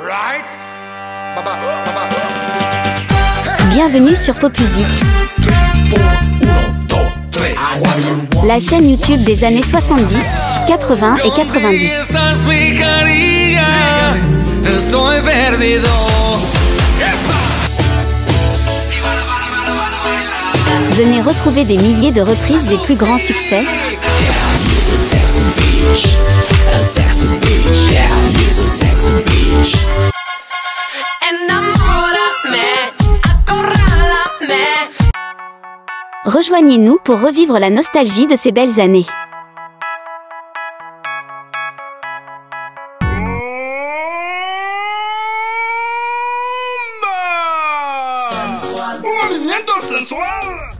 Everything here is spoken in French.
Bienvenue sur Popusique, la chaîne YouTube des années 70, 80 et 90. Venez retrouver des milliers de reprises des plus grands succès. Rejoignez-nous pour revivre la nostalgie de ces belles années. ¡Movimiento sensual!